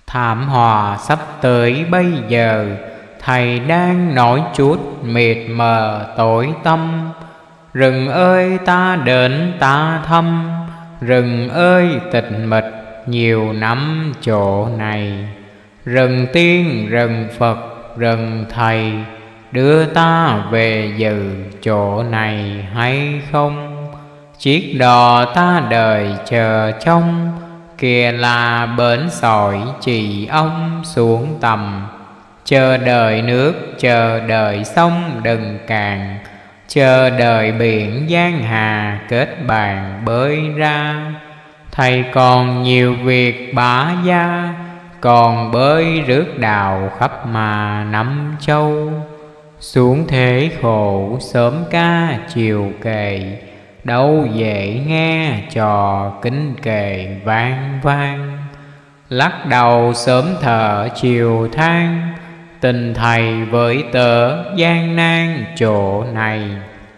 Thảm họa sắp tới bây giờ, thầy đang nói chút mịt mờ tối tăm. Rừng ơi ta đến ta thăm, rừng ơi tịch mịch nhiều năm chỗ này. Rừng tiên rừng Phật rừng thầy, đưa ta về dự chỗ này hay không? Chiếc đò ta đợi chờ trông, kia là bến sỏi chỉ ông xuống tầm. Chờ đợi nước, chờ đợi sông đừng cạn, chờ đợi biển giang hà kết bàn bơi ra. Thầy còn nhiều việc bả gia, còn bơi rước đào khắp mà năm châu. Xuống thế khổ sớm ca chiều kề, đâu dễ nghe trò kính kề vang vang. Lắc đầu sớm thở chiều than, tình thầy với tớ gian nan chỗ này.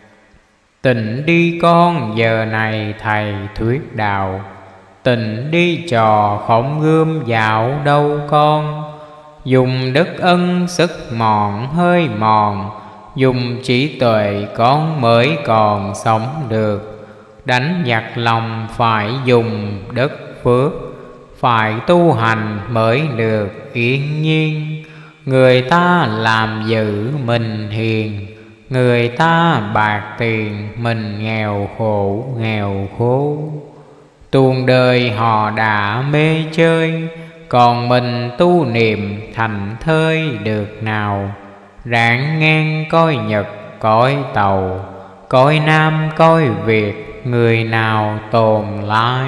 Tỉnh đi con giờ này thầy thuyết đạo, tỉnh đi trò không gươm dạo đâu con. Dùng đức ân sức mòn hơi mòn, dùng trí tuệ con mới còn sống được. Đánh giặc lòng phải dùng đất phước, phải tu hành mới được yên nhiên. Người ta làm dữ mình hiền, người ta bạc tiền mình nghèo khổ nghèo khổ. Tuồng đời họ đã mê chơi, còn mình tu niệm thành thơi được nào. Ráng ngang coi Nhật coi Tàu, coi Nam coi Việt, người nào tồn lại.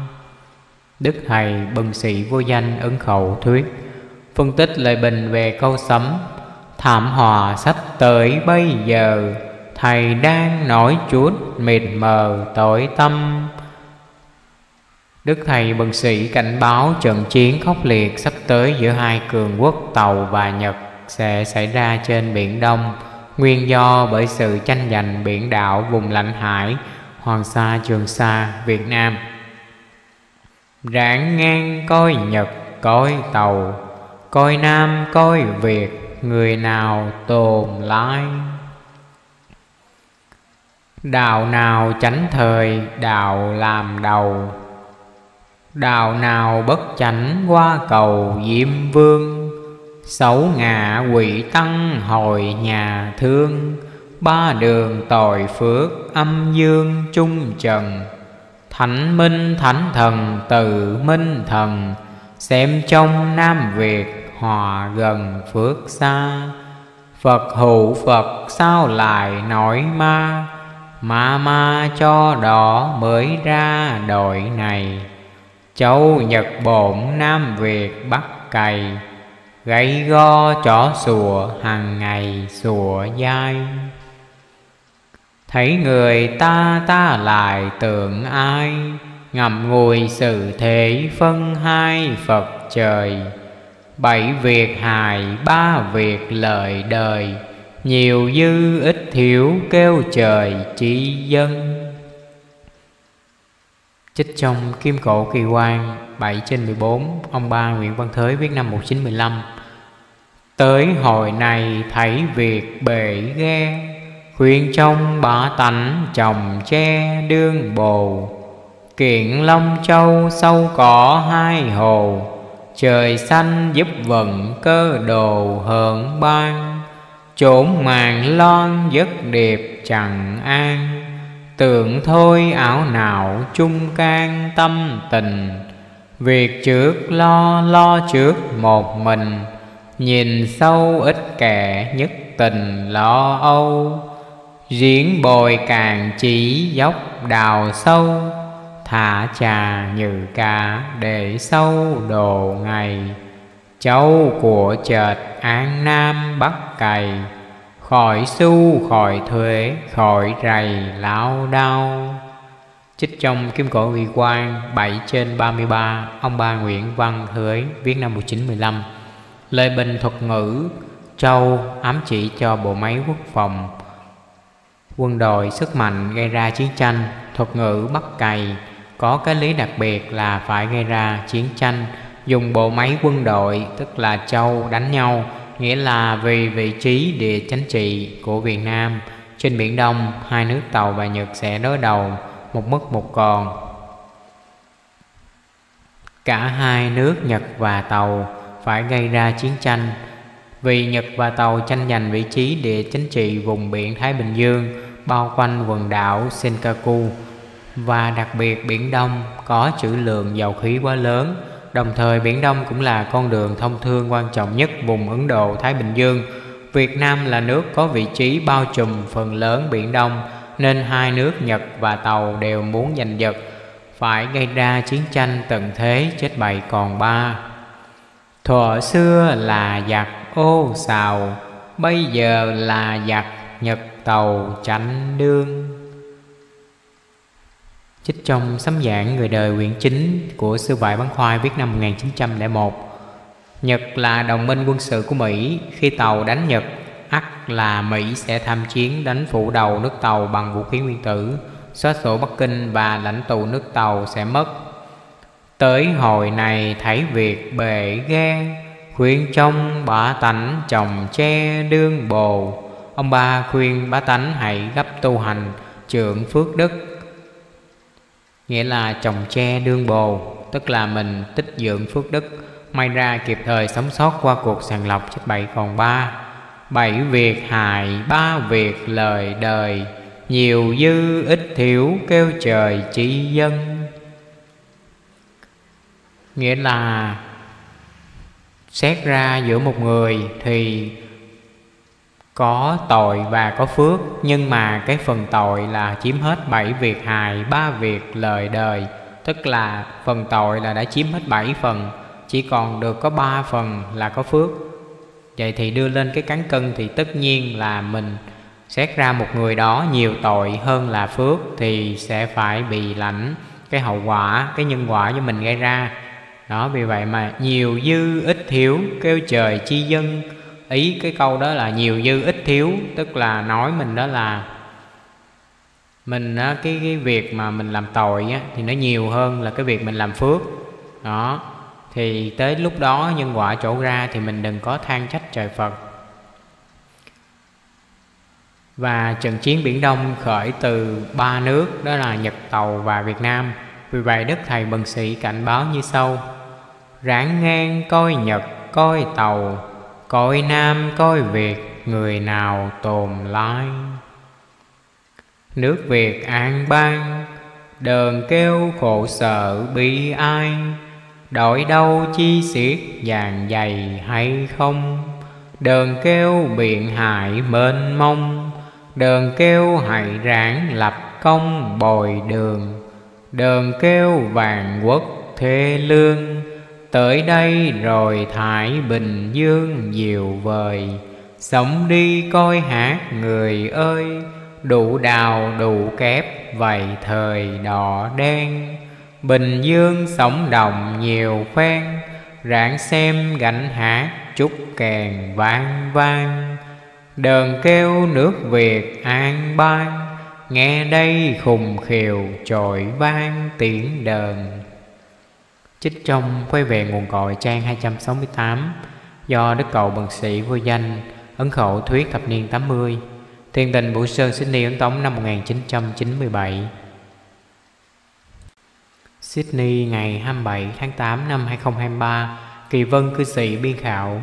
Đức thầy Bần Sĩ Vô Danh ấn khẩu thuyết, phân tích lời bình về câu sấm. Thảm họa sắp tới bây giờ, thầy đang nói chút mịt mờ tối tăm. Đức thầy Bần Sĩ cảnh báo trận chiến khốc liệt sắp tới giữa hai cường quốc Tàu và Nhật sẽ xảy ra trên Biển Đông, nguyên do bởi sự tranh giành biển đảo vùng lãnh hải Hoàng Sa, Trường Sa, Việt Nam. Ráng ngang coi Nhật coi Tàu, coi Nam coi Việt, người nào tồn lại. Đạo nào chánh thời đạo làm đầu, đạo nào bất chánh qua cầu Diêm Vương. Xấu ngạ quỷ tăng hồi nhà thương, ba đường tội phước âm dương chung trần. Thánh minh thánh thần từ minh thần, xem trong Nam Việt hòa gần phước xa. Phật hữu Phật sao lại nói ma, ma cho đỏ mới ra đội này. Châu Nhật bổn Nam Việt Bắc cày, gay go chó sủa hàng ngày sủa dai. Thấy người ta lại tưởng ai, ngậm ngùi sự thế phân hai Phật trời. Bảy việc hài ba việc lợi đời, nhiều dư ít thiếu kêu trời chi dân. Trích trong Kim Cổ Kỳ Quan 7/14, ông ba Nguyễn Văn Thới viết năm 1915. Tới hồi này thấy việc bể ghe, khuyên trong bá tánh trồng tre đương bồ. Kiện Long Châu sâu có hai hồ, trời xanh giúp vận cơ đồ hờn ban. Chốn màn loan giấc điệp chẳng an, tưởng thôi ảo não chung can tâm tình. Việc trước lo trước một mình, nhìn sâu ít kẻ nhất tình lo âu. Riêng bồi càng chỉ dốc đào sâu, thả trà như cá để sâu đồ ngày. Châu của chợt An Nam Bắc cày, khỏi xu khỏi thuế khỏi rầy lao đao. Trích trong Kim Cổ Kỳ Quan 7/33, ông ba Nguyễn Văn Thới viết năm 1915. Lời bình thuật ngữ châu ám chỉ cho bộ máy quốc phòng, quân đội sức mạnh gây ra chiến tranh. Thuật ngữ Bắc cày có cái lý đặc biệt là phải gây ra chiến tranh dùng bộ máy quân đội, tức là châu, đánh nhau, nghĩa là vì vị trí địa chính trị của Việt Nam. Trên Biển Đông, hai nước Tàu và Nhật sẽ đối đầu một mất một còn. Cả hai nước Nhật và Tàu phải gây ra chiến tranh, vì Nhật và Tàu tranh giành vị trí địa chính trị vùng biển Thái Bình Dương bao quanh quần đảo Senkaku, và đặc biệt Biển Đông có trữ lượng dầu khí quá lớn. Đồng thời Biển Đông cũng là con đường thông thương quan trọng nhất vùng Ấn Độ Thái Bình Dương. Việt Nam là nước có vị trí bao trùm phần lớn Biển Đông, nên hai nước Nhật và Tàu đều muốn giành giật, phải gây ra chiến tranh tận thế chết 7 còn 3. Thuở xưa là giặc ô xào, bây giờ là giặc Nhật Tàu tranh đương. Trích trong sấm giảng Người đời quyển 9 của Sư Vải Bán Khoai viết năm 1901. Nhật là đồng minh quân sự của Mỹ. Khi Tàu đánh Nhật, ắt là Mỹ sẽ tham chiến đánh phủ đầu nước Tàu bằng vũ khí nguyên tử, xóa sổ Bắc Kinh và lãnh tụ nước Tàu sẽ mất. Tới hồi này thấy việc bề ghe, khuyên trong bá tánh trồng tre đương bồ. Ông ba khuyên bá tánh hãy gấp tu hành, trượng phước đức, nghĩa là trồng tre đương bồ, tức là mình tích dưỡng phước đức, may ra kịp thời sống sót qua cuộc sàng lọc chết 7 còn 3. 7 việc hại, 3 việc lời đời, nhiều dư ít thiếu kêu trời chi dân. Nghĩa là xét ra giữa một người thì có tội và có phước, nhưng mà cái phần tội là chiếm hết 7 việc hại, 3 việc lời đời, tức là phần tội là đã chiếm hết 7 phần, chỉ còn được có 3 phần là có phước. Vậy thì đưa lên cái cán cân thì tất nhiên là mình xét ra một người đó nhiều tội hơn là phước thì sẽ phải bị lãnh cái hậu quả, cái nhân quả do mình gây ra. Đó, vì vậy mà nhiều dư ít thiếu kêu trời chi dân. Ý cái câu đó là nhiều dư ít thiếu, tức là nói mình đó là mình cái việc mà mình làm tội á, thì nó nhiều hơn là cái việc mình làm phước. Đó, thì tới lúc đó nhân quả trổ ra thì mình đừng có than trách trời Phật. Và trận chiến Biển Đông khởi từ 3 nước, đó là Nhật, Tàu và Việt Nam. Vì vậy Đức Thầy Bần Sĩ cảnh báo như sau: ráng ngang coi Nhật coi Tàu, coi Nam coi Việt, người nào tồn lai. Nước Việt an bang, đờn kêu khổ sở bi ai, đổi đâu chi xiết vàng dày hay không. Đờn kêu biện hại mênh mông, đờn kêu hại ráng lập công bồi đường. Đờn kêu vàng quốc thê lương, tới đây rồi thải Bình Dương diều vời. Sống đi coi hát người ơi, đủ đào đủ kép vậy thời đỏ đen. Bình Dương sống đồng nhiều khoen, ráng xem gánh hát chúc kèn vang vang. Đờn kêu nước Việt an bang, nghe đây khùng khiều trội vang tiếng đờn. Trích trong Quay về nguồn cội trang 268 do Đức Cậu Bần Sĩ vô danh, ấn khẩu thuyết thập niên 80, Thiền Tình Bửu Sơn, Sydney, Ấn Tống năm 1997. Sydney ngày 27 tháng 8 năm 2023. Kỳ Vân cư sĩ biên khảo.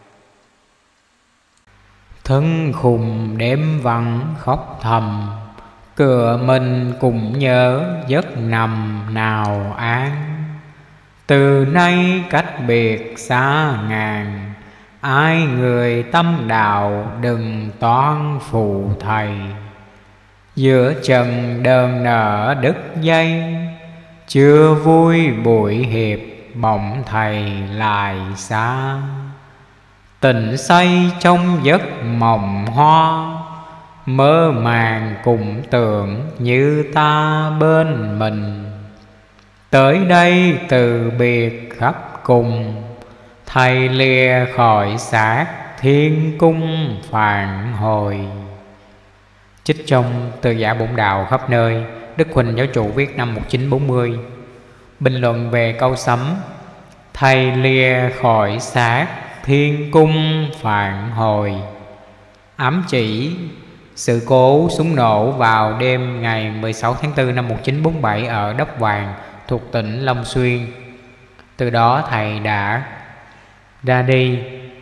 Thân khùng đêm vắng khóc thầm, cửa mình cùng nhớ giấc nằm nào an. Từ nay cách biệt xa ngàn, ai người tâm đạo đừng toán phụ thầy. Giữa trần đơn nở đứt dây, chưa vui buổi hiệp bỗng thầy lại xa. Tỉnh say trong giấc mộng hoa, mơ màng cùng tưởng như ta bên mình. Tới đây từ biệt khắp cùng, thầy lìa khỏi xác thiên cung phản hồi. Trích trong Từ giả bổn đạo khắp nơi, Đức Huỳnh Giáo chủ viết năm 1940. Bình luận về câu sấm: Thầy lìa khỏi xác thiên cung phạn hồi. Ám chỉ sự cố súng nổ vào đêm ngày 16 tháng 4 năm 1947 ở Đốc Vàng thuộc tỉnh Long Xuyên. Từ đó thầy đã ra đi.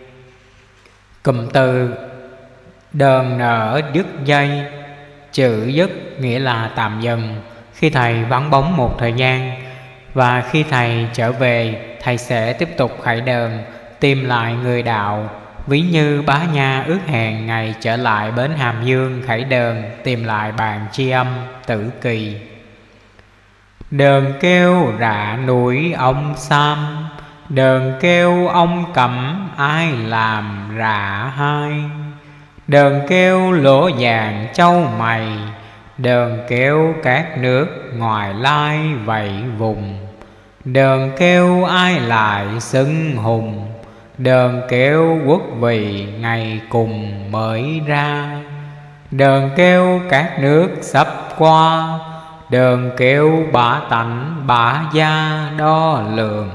Cụm từ đờn nở dứt dây, chữ dứt nghĩa là tạm dừng. Khi thầy vắng bóng một thời gian và khi thầy trở về, thầy sẽ tiếp tục khải đờn, tìm lại người đạo. Ví như Bá Nha ước hẹn ngày trở lại bến Hàm Dương khải đờn, tìm lại bàn tri âm Tử Kỳ. Đờn kêu rạ núi ông Sam, đờn kêu ông Cẩm ai làm rạ hai. Đờn kêu lỗ vàng châu mày, đờn kêu các nước ngoài lai vậy vùng. Đờn kêu ai lại xưng hùng, đờn kêu quốc vị ngày cùng mới ra. Đờn kêu các nước sắp qua, đờn kêu bá tánh bá gia đo lường.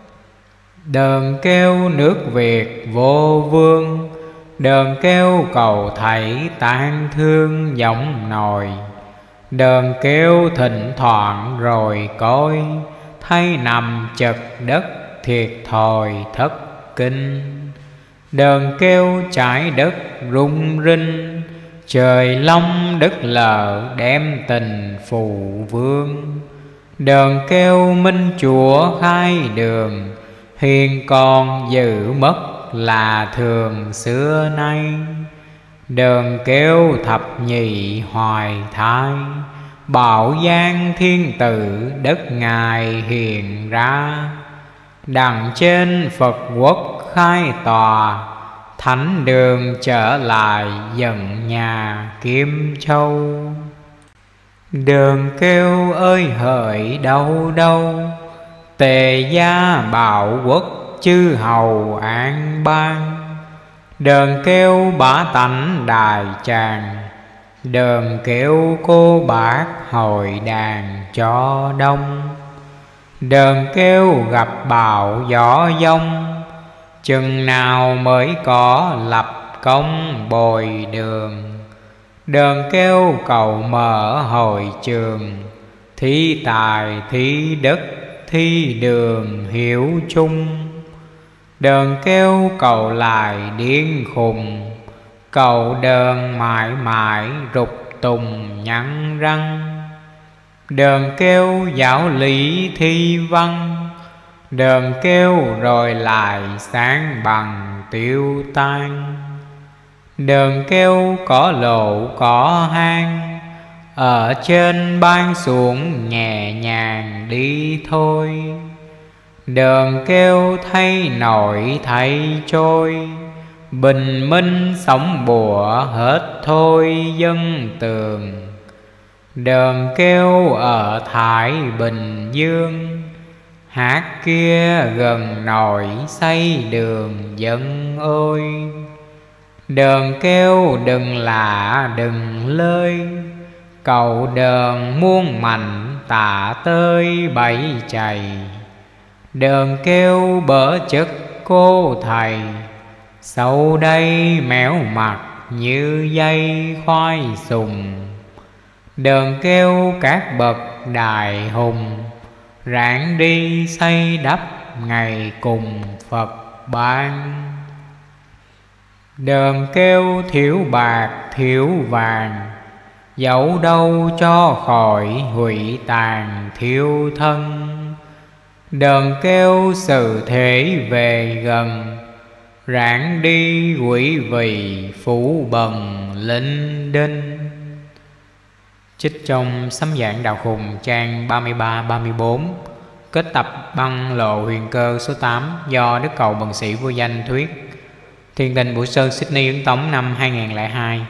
Đờn kêu nước Việt vô vương, đờn kêu cầu thầy tan thương giọng nồi. Đờn kêu thỉnh thoảng rồi coi, thấy nằm chật đất thiệt thòi thất kinh. Đờn kêu trái đất rung rinh, trời long đất lở đem tình phù vương. Đờn kêu minh chúa khai đường, hiền còn giữ mất là thường xưa nay. Đờn kêu thập nhị hoài thai, bảo giang thiên tử đất ngài hiện ra. Đằng trên Phật quốc khai tòa, thánh đường trở lại dần nhà Kim Châu. Đờn kêu ơi hỡi đâu đâu, Tề gia bảo quốc chư hầu an bang. Đờn kêu bá tánh đại tràng, đờn kêu cô bác hội đàn cho đông. Đờn kêu gặp bão gió giông, chừng nào mới có lập công bồi đường. Đờn kêu cầu mở hội trường, thi tài thi đất thi đường hiểu chung. Đờn kêu cầu lại điên khùng, cầu đờn mãi mãi rục tùng nhăn răng. Đờn kêu giáo lý thi văn, đờn kêu rồi lại sáng bằng tiêu tan. Đờn kêu có lộ có hang, ở trên ban xuống nhẹ nhàng đi thôi. Đờn kêu thay nổi thay trôi, bình minh sóng bủa hết thôi dân tường. Đờn kêu ở Thái Bình Dương, hát kia gần nổi xây đường dân ơi. Đờn kêu đừng lạ đừng lơi, cầu đờn muôn mạnh tạ tơi bảy chày. Đờn kêu bỡ chất cô thầy, sau đây méo mặt như dây khoai sùng. Đờn kêu các bậc đại hùng, ráng đi xây đắp ngày cùng Phật ban. Đờn kêu thiếu bạc thiếu vàng, dẫu đâu cho khỏi hủy tàn thiêu thân. Đờn kêu sự thể về gần, ráng đi quý vị phủ bần linh đinh. Trích trong Sấm Giảng Đạo Khùng trang 33-34, kết tập băng lộ huyền cơ số 8 do Đức Cầu Bần Sĩ Vô Danh thuyết. Thiền Định Bủa Sơn Sydney Ấn Tống năm 2002.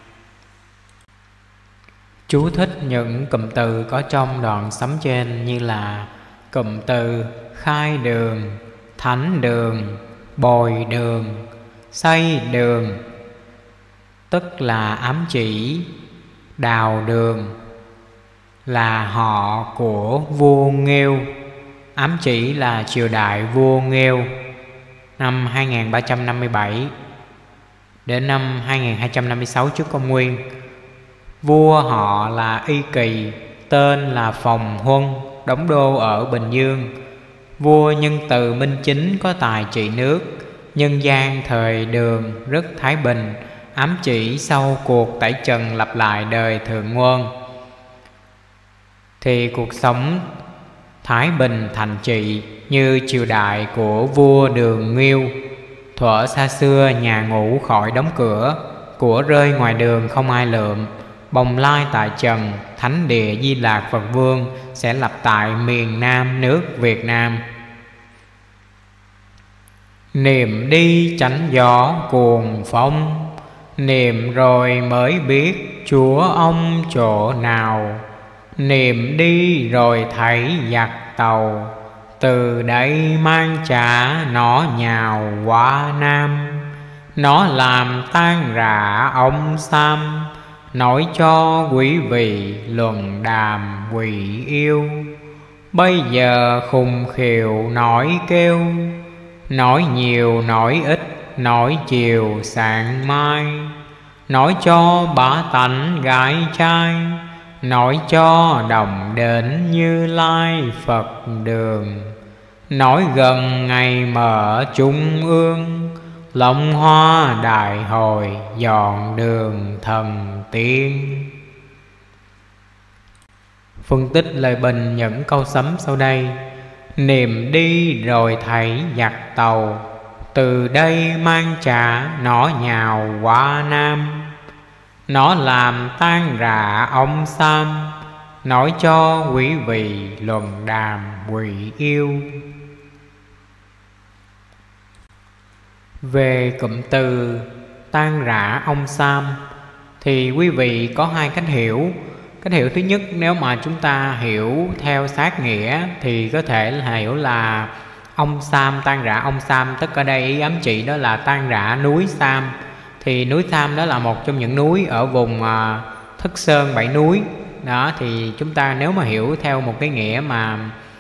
Chú thích những cụm từ có trong đoạn sấm trên như là cụm từ khai đường, thánh đường, bồi đường, xây đường, tức là ám chỉ Đào Đường là họ của vua Nghêu, ám chỉ là triều đại vua Nghêu năm 2357 đến năm 2256 trước công nguyên. Vua họ là Y Kỳ, tên là Phòng Huân, đóng đô ở Bình Dương. Vua nhân từ minh chính, có tài trị nước. Nhân gian thời Đường rất thái bình, ám chỉ sau cuộc tẩy trần lập lại đời Thượng Nguồn thì cuộc sống thái bình thành trị như triều đại của vua Đường Nghiêu. Thuở xa xưa nhà ngũ khỏi đóng cửa, của rơi ngoài đường không ai lượm. Bồng lai tại trần, thánh địa Di Lạc Phật Vương sẽ lập tại miền Nam nước Việt Nam. Niệm đi chánh gió cuồng phong, niệm rồi mới biết Chúa ông chỗ nào. Niệm đi rồi thấy giặc tàu, từ đây mang trả nó nhào qua Nam. Nó làm tan rã ông Sam, nói cho quý vị luận đàm quỷ yêu. Bây giờ khùng khiều nói kêu, nói nhiều nói ít, nói chiều sáng mai. Nói cho bá tánh gái trai, nói cho đồng đến Như Lai Phật đường. Nói gần ngày mở trung ương, Long Hoa đại hội dọn đường thần tiên. Phân tích lời bình những câu sấm sau đây. Niệm đi rồi thấy giặc tàu, từ đây mang trả nó nhào qua Nam. Nó làm tan rã ông Sam, nói cho quý vị luận đàm quỷ yêu. Về cụm từ tan rã ông Sam thì quý vị có hai cách hiểu. Cách hiểu thứ nhất, nếu mà chúng ta hiểu theo sát nghĩa thì có thể là hiểu là ông Sam, tan rã ông Sam, tức ở đây ý ám chỉ đó là tan rã núi Sam. Thì núi Sam đó là một trong những núi ở vùng Thất Sơn Bảy Núi đó. Thì chúng ta nếu mà hiểu theo một cái nghĩa mà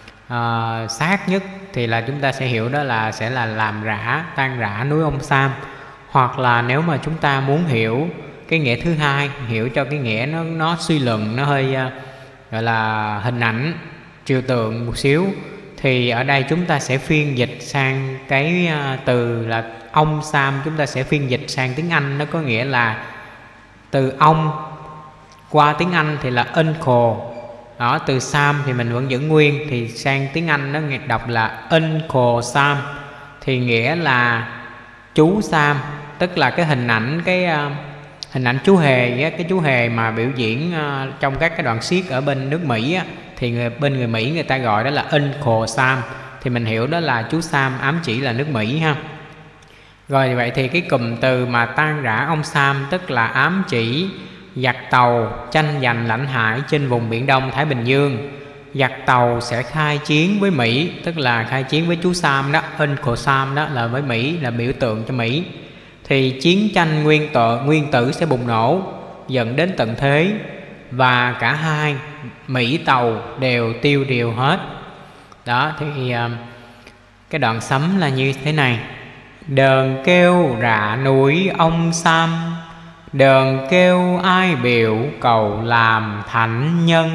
sát nhất thì là chúng ta sẽ hiểu đó là sẽ là làm rã, tan rã núi ông Sam. Hoặc là nếu mà chúng ta muốn hiểu cái nghĩa thứ hai, hiểu cho cái nghĩa nó suy luận, nó hơi gọi là hình ảnh trừu tượng một xíu, thì ở đây chúng ta sẽ phiên dịch sang cái từ là ông Sam, chúng ta sẽ phiên dịch sang tiếng Anh. Nó có nghĩa là từ ông qua tiếng Anh thì là uncle đó, từ Sam thì mình vẫn giữ nguyên, thì sang tiếng Anh nó đọc là Uncle Sam, thì nghĩa là chú Sam, tức là cái hình ảnh hình ảnh chú hề, cái chú hề mà biểu diễn trong các cái đoạn xiếc ở bên nước Mỹ á, thì bên người Mỹ người ta gọi đó là Uncle Sam, thì mình hiểu đó là chú Sam, ám chỉ là nước Mỹ ha. Rồi vậy thì cái cụm từ mà tan rã ông Sam tức là ám chỉ giặc tàu tranh giành lãnh hải trên vùng Biển Đông Thái Bình Dương. Giặc tàu sẽ khai chiến với Mỹ, tức là khai chiến với chú Sam đó, Uncle Sam đó là với Mỹ, là biểu tượng cho Mỹ. Thì chiến tranh nguyên tử sẽ bùng nổ dẫn đến tận thế, và cả hai Mỹ tàu đều tiêu điều hết. Đó thì cái đoạn sấm là như thế này. Đờn kêu rạ núi ông Sam, đờn kêu ai biểu cầu làm thánh nhân.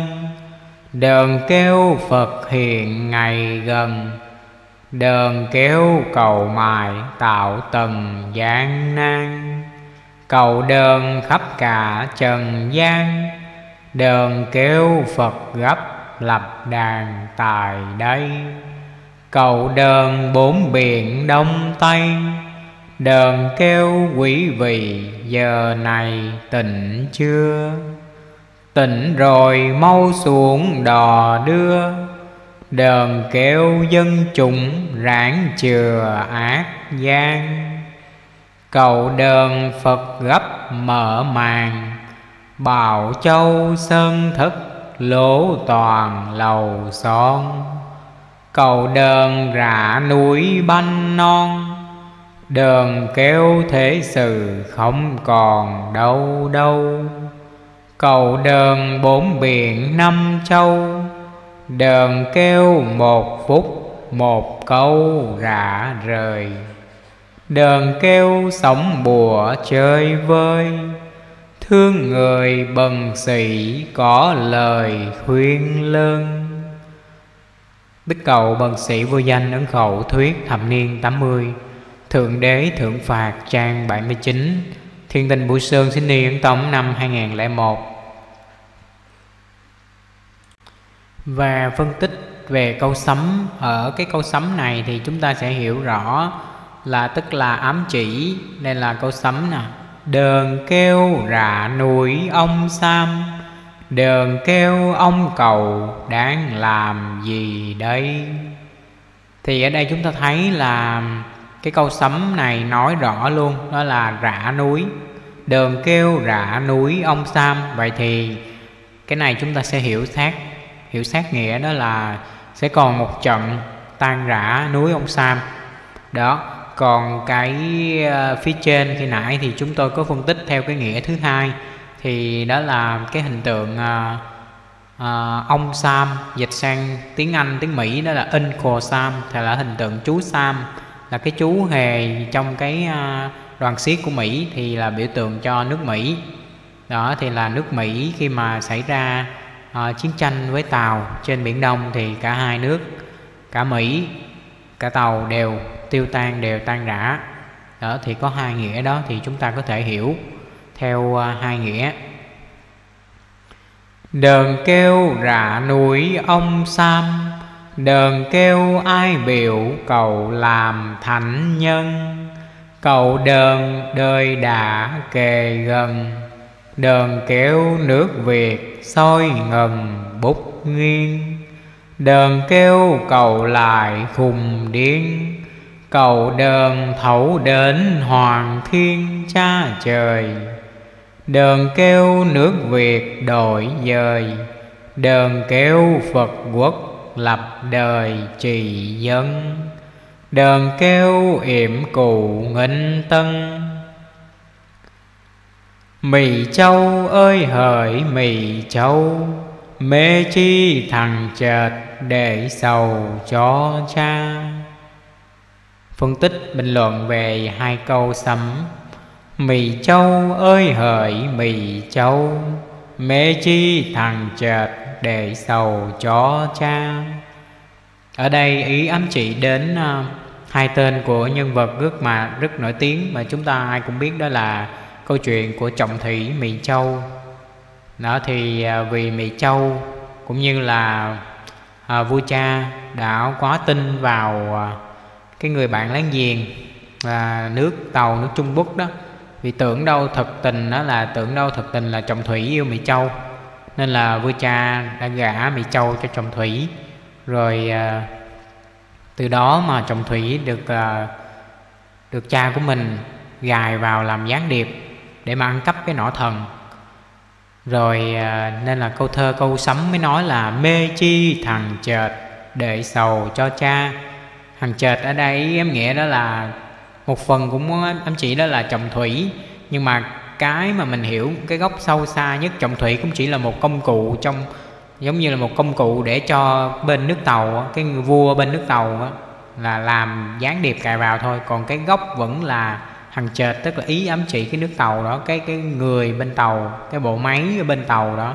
Đờn kêu Phật hiện ngày gần, đờn kêu cầu mài tạo tầng gian nan. Cầu đờn khắp cả trần gian, đờn kêu Phật gấp lập đàn tại đây. Cầu đờn bốn biển Đông Tây, đờn kêu quý vị giờ này tỉnh chưa. Tỉnh rồi mau xuống đò đưa, đờn kêu dân chúng ráng chừa ác gian. Cầu đờn Phật gấp mở màn, Bảo Châu Sơn Thức lỗ toàn lầu son. Cầu đờn rã núi Banh Non, đờn kêu thế sự không còn đâu đâu. Cầu đờn bốn biển năm châu, đờn kêu một phút một câu rã rời. Đờn kêu sóng bùa chơi vơi, thương người bần sĩ có lời khuyên lơn. Đức cầu bần sĩ vô danh ấn khẩu thuyết thập niên 80. Thượng đế thượng phạt trang 79. Thiên tinh Bửu Sơn sinh niên ấn tống năm 2001. Và phân tích về câu sấm. Ở cái câu sấm này thì chúng ta sẽ hiểu rõ là tức là ám chỉ. Đây là câu sấm nè. Đờn kêu rạ núi ông Sam, đờn kêu ông cầu đáng làm gì đây. Thì ở đây chúng ta thấy là cái câu sấm này nói rõ luôn, đó là rạ núi. Đờn kêu rạ núi ông Sam. Vậy thì cái này chúng ta sẽ hiểu sát nghĩa, đó là sẽ còn một trận tan rã núi ông Sam. Đó. Còn cái phía trên khi nãy thì chúng tôi có phân tích theo cái nghĩa thứ hai, thì đó là cái hình tượng ông Sam, dịch sang tiếng Anh, tiếng Mỹ đó là Uncle Sam, thì là hình tượng chú Sam, là cái chú hề trong cái đoàn xiết của Mỹ, thì là biểu tượng cho nước Mỹ. Đó thì là nước Mỹ khi mà xảy ra chiến tranh với Tàu trên Biển Đông thì cả hai nước, cả Mỹ, cả Tàu đều tiêu tan, đều tan rã. Đó thì có hai nghĩa đó, thì chúng ta có thể hiểu theo hai nghĩa. Đờn kêu rạ núi ông Sam, đờn kêu ai biểu cầu làm thánh nhân. Cầu đờn đời đã kề gần, đờn kêu nước Việt soi ngần bút nghiêng. Đờn kêu cầu lại khùng điên, cầu đờn thấu đến hoàng thiên cha trời. Đờn kêu nước Việt đổi dời, đờn kêu Phật quốc lập đời trì dân. Đờn kêu yểm cụ nghinh tân. Mì Châu ơi hỡi Mì Châu, mê chi thằng chợt để sầu cho cha. Phân tích bình luận về hai câu sấm. Mì Châu ơi hỡi Mì Châu, mê chi thằng chợt để sầu cho cha. Ở đây ý ám chỉ đến hai tên của nhân vật rất nổi tiếng mà chúng ta ai cũng biết, đó là câu chuyện của Trọng Thủy Mì Châu. Đó thì vì Mì Châu cũng như là vua cha đã quá tin vào cái người bạn láng giềng là nước Tàu, nước Trung Quốc đó. Vì tưởng đâu thực tình là Trọng Thủy yêu Mì Châu, nên là vua cha đã gả Mì Châu cho Trọng Thủy. Rồi từ đó mà Trọng Thủy được cha của mình gài vào làm gián điệp để mà ăn cắp cái nỏ thần. Rồi nên là câu thơ câu sấm mới nói là mê chi thằng chợt để sầu cho cha. Thằng chợt ở đây em nghĩa đó là một phần cũng ám chỉ đó là Trọng Thủy, nhưng mà cái mà mình hiểu cái gốc sâu xa nhất, Trọng Thủy cũng chỉ là một công cụ giống như là một công cụ để cho bên nước Tàu, cái người vua bên nước Tàu là làm gián điệp cài vào thôi. Còn cái gốc vẫn là thằng chợt, tức là ý ám chỉ cái nước Tàu đó, cái người bên Tàu, cái bộ máy ở bên Tàu đó.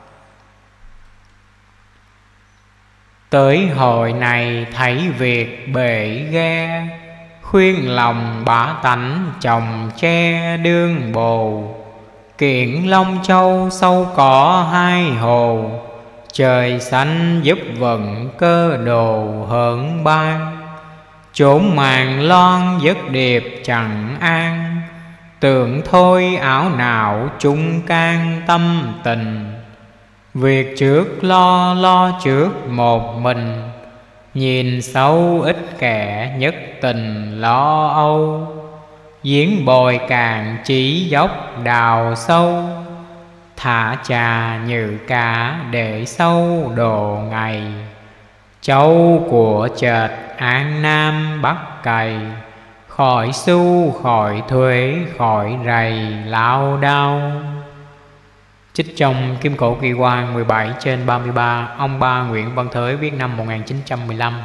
Tới hồi này thấy việc bể ghe, khuyên lòng bá tánh chồng che đương bồ. Kiện Long Châu sâu cỏ hai hồ, trời xanh giúp vận cơ đồ hỡn ban. Chốn màn loan giấc điệp chẳng an, tưởng thôi ảo não chung can tâm tình. Việc trước lo trước một mình, nhìn sâu ít kẻ nhất tình lo âu. Giếng bồi cạn chỉ dốc đào sâu, thả trà như cá để sâu đồ ngày. Châu của chợt An Nam Bắc cày, khỏi xu khỏi thuế khỏi rầy lao đao. Trích trong Kim Cổ Kỳ Quan 17/33, ông Ba Nguyễn Văn Thới viết năm 1915.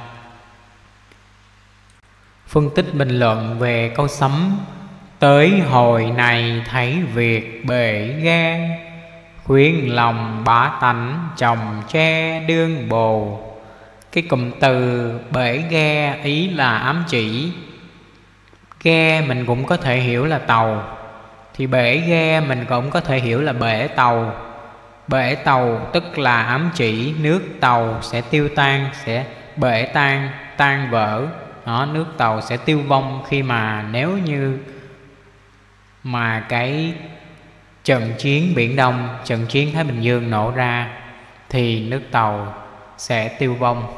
Phân tích bình luận về câu sấm tới hồi này thấy việc bể ghe, khuyến lòng bá tánh chồng che đương bồ. Cái cụm từ bể ghe ý là ám chỉ ghe mình cũng có thể hiểu là tàu, thì bể ghe mình cũng có thể hiểu là bể tàu. Bể tàu tức là ám chỉ nước tàu sẽ tiêu tan, sẽ bể tan, tan vỡ. Đó, nước tàu sẽ tiêu vong khi mà nếu như mà cái trận chiến Biển Đông, trận chiến Thái Bình Dương nổ ra thì nước tàu sẽ tiêu vong.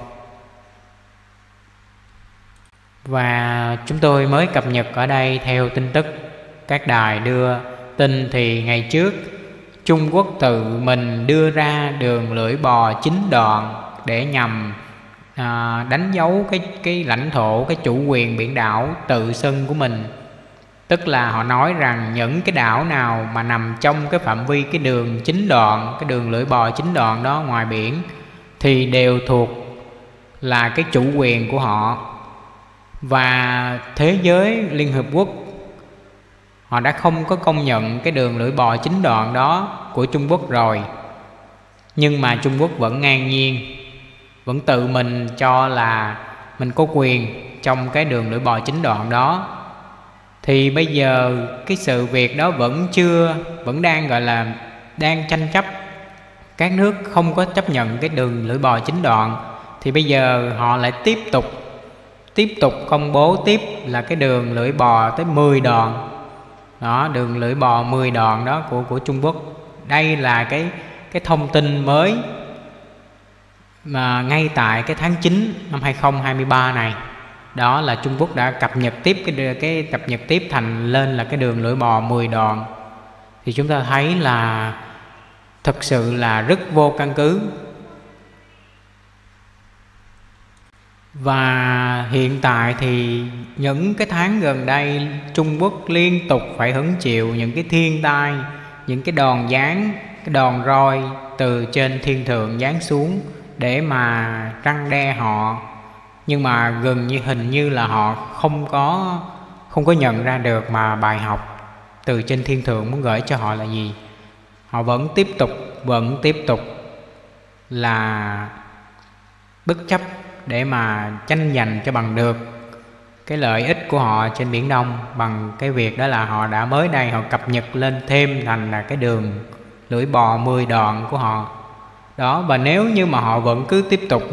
Và chúng tôi mới cập nhật ở đây theo tin tức các đài đưa tin thì ngày trước Trung Quốc tự mình đưa ra đường lưỡi bò 9 đoạn để nhằm đánh dấu cái lãnh thổ, cái chủ quyền biển đảo tự xưng của mình. Tức là họ nói rằng những cái đảo nào mà nằm trong cái phạm vi cái đường 9 đoạn, cái đường lưỡi bò 9 đoạn đó ngoài biển thì đều thuộc là cái chủ quyền của họ. Và thế giới Liên Hợp Quốc họ đã không có công nhận cái đường lưỡi bò 9 đoạn đó của Trung Quốc rồi. Nhưng mà Trung Quốc vẫn ngang nhiên, vẫn tự mình cho là mình có quyền trong cái đường lưỡi bò 9 đoạn đó. Thì bây giờ cái sự việc đó vẫn đang gọi là đang tranh chấp. Các nước không có chấp nhận cái đường lưỡi bò 9 đoạn thì bây giờ họ lại tiếp tục công bố tiếp là cái đường lưỡi bò tới 10 đoạn. Đó, đường lưỡi bò 10 đoạn đó của Trung Quốc. Đây là cái thông tin mới mà ngay tại cái tháng 9 năm 2023 này. Đó là Trung Quốc đã cập nhật tiếp cái cập nhật tiếp thành lên là cái đường lưỡi bò 10 đoạn. Thì chúng ta thấy là thực sự là rất vô căn cứ. Và hiện tại thì những cái tháng gần đây Trung Quốc liên tục phải hứng chịu những cái thiên tai, những cái đòn giáng, cái đòn roi từ trên thiên thượng giáng xuống để mà răn đe họ. Nhưng mà gần như hình như là họ không có nhận ra được mà bài học từ trên thiên thượng muốn gửi cho họ là gì. Họ vẫn tiếp tục là bất chấp để mà tranh giành cho bằng được cái lợi ích của họ trên Biển Đông bằng cái việc đó là họ đã mới đây họ cập nhật lên thêm thành là cái đường lưỡi bò 10 đoạn của họ. Đó, và nếu như mà họ vẫn cứ tiếp tục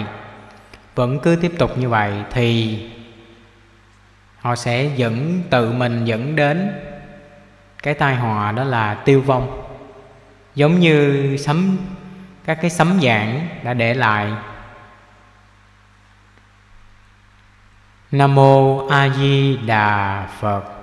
như vậy thì họ sẽ tự mình dẫn đến cái tai họa đó là tiêu vong. Giống như các cái sấm giảng đã để lại. Nam Mô A Di Đà Phật.